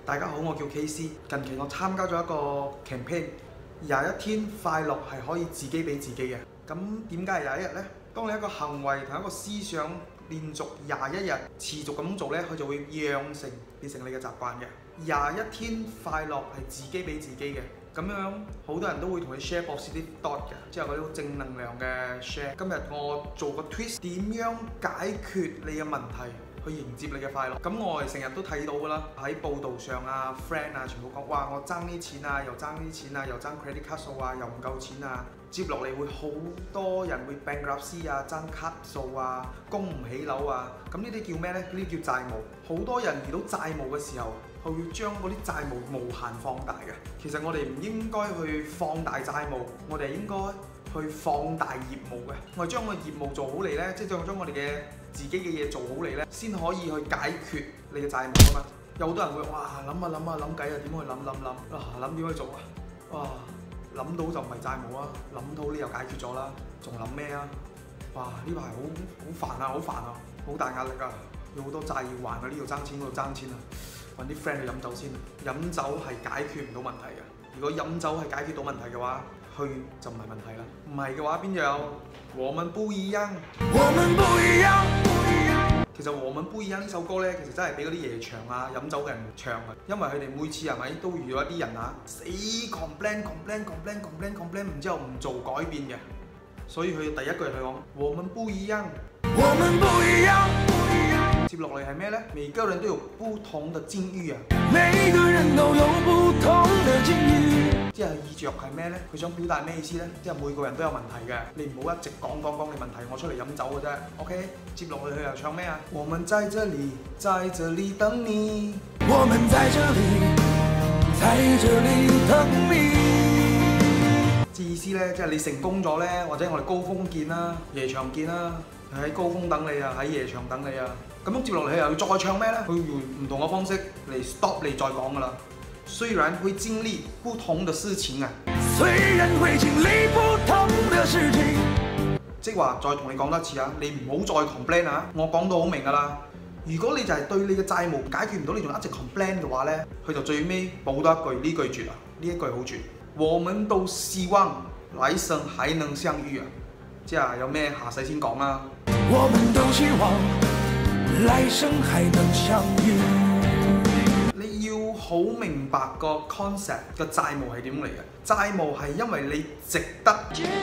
大家好，我叫 KC。近期我參加咗一個 campaign， 21天快樂係可以自己俾自己嘅。咁點解係21日呢？當你一個行為同一個思想連續21日持續咁做呢，佢就會養成變成你嘅習慣嘅。21天快樂係自己俾自己嘅。咁樣好多人都會同你 share positive thought 嘅，即係嗰啲正能量嘅 share。今日我做個 twist，點樣解決你嘅問題，去迎接你嘅快樂。咁我哋成日都睇到㗎啦，喺報道上啊 ，friend 啊，全部講哇，我爭呢錢啊，又爭呢錢啊，又爭 credit card 數啊，又唔夠錢啊。接落嚟會好多人會 bankruptcy 啊，爭卡數啊，供唔起樓啊。咁呢啲叫咩呢？呢啲叫債務。好多人遇到債務嘅時候，佢會將嗰啲債務無限放大嘅。其實我哋唔應該去放大債務，我哋應該去放大業務嘅。我哋將個業務做好嚟呢，即係將我哋嘅自己嘅嘢做好嚟呢，先可以去解決你嘅債務啊嘛。有好多人會哇諗計啊，點去諗點去做啊？哇！諗到就唔係債務啊，諗到你又解決咗啦，仲諗咩啊？哇！呢排好煩啊，好大壓力啊，有好多債要還啊，呢度爭錢嗰度爭錢啊，揾啲 friend 去飲酒先。飲酒係解決唔到問題嘅。如果飲酒係解決到問題嘅話，去就唔係問題啦。唔係嘅話，邊有我們不一樣？我們不一樣。其實我們不一樣呢首歌呢，其實真係俾嗰啲夜場啊飲酒嘅人唱嘅，因為佢哋每次係咪都遇到一啲人啊死 complain， 然之後唔做改變嘅，所以佢第一句係講我們不一樣，我們不一樣。接落嚟係咩呢？每個人都有不同的境遇啊，每個人都有不同的境遇。即係意着係咩呢？佢想表達咩意思呢？即係每個人都有問題嘅，你唔好一直講你問題，我出嚟飲酒嘅啫。OK， 接落去佢又唱咩啊？我們在這裡，在這裡等你。我們在這裡，在這裡等你。意思呢，即係你成功咗呢，或者我哋高峰見啦，夜場見啦，喺高峰等你啊，喺夜場等你啊。咁樣接落嚟佢又要再唱咩呢？佢用唔同嘅方式嚟 stop 你再講噶啦。雖然會經歷不同的事情啊，雖然會經歷不同的事情，即係話再同你講多次啊，你唔好再 complain 啊！我講到好明㗎啦。如果你就係對你嘅債務解決唔到，你仲一直 complain 嘅話呢，佢就最尾補多一句，呢句絕啊！呢一句好絕。我們都希望來生還能相遇啊！即係有咩下世先講啦。我們都希望來生還能相遇。你要好明白個 concept 個債務係點嚟嘅？債務係因為你值得，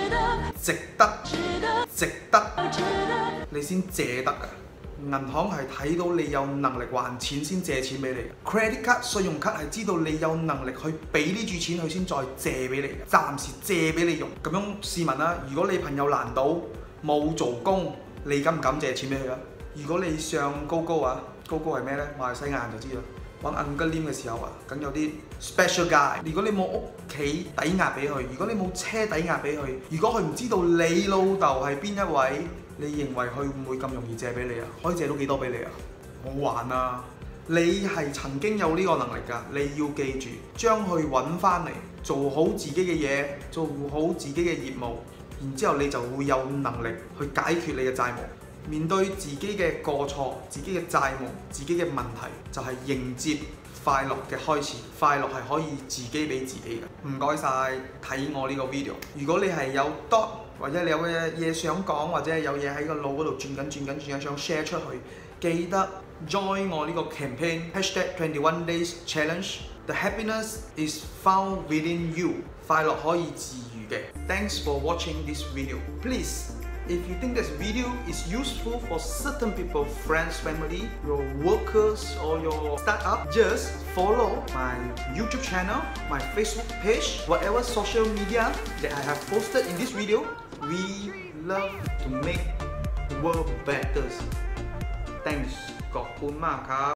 你先借得㗎。銀行係睇到你有能力還錢先借錢俾你。Credit card 信用卡係知道你有能力去俾呢注錢佢先再借俾你嘅，暫時借俾你用。咁樣試問啦，如果你朋友難倒冇做工，你敢唔敢借錢俾佢啊？如果你上高啊，高係咩呢？馬來西亞人就知啦。揾 Uncle Lim 嘅時候啊，梗有啲 special guy。如果你冇屋企抵押俾佢，如果你冇車抵押俾佢，如果佢唔知道你老豆係邊一位，你認為佢會唔會咁容易借俾你啊？可以借到幾多俾你啊？冇還啊！你係曾經有呢個能力㗎，你要記住，將佢揾翻嚟，做好自己嘅嘢，做好自己嘅業務，然之後你就會有能力去解決你嘅債務。面對自己嘅過錯、自己嘅債務、自己嘅問題，就係迎接快樂嘅開始。快樂係可以自己俾自己嘅。唔該晒睇我呢個 video。如果你係有 thought 或者你有嘅嘢想講，或者有嘢喺個腦嗰度轉緊想 share 出去，記得 join 我呢個 campaign #21 days challenge。The happiness is found within you。快樂可以自愈嘅。Thanks for watching this video. Please.If you think this video is useful for certain people, friends, family, your workers or your startup, just follow my YouTube channel, my Facebook page, whatever social media that I have posted in this video. We love to make the world better. Thanks. ขอบคุณมากครับ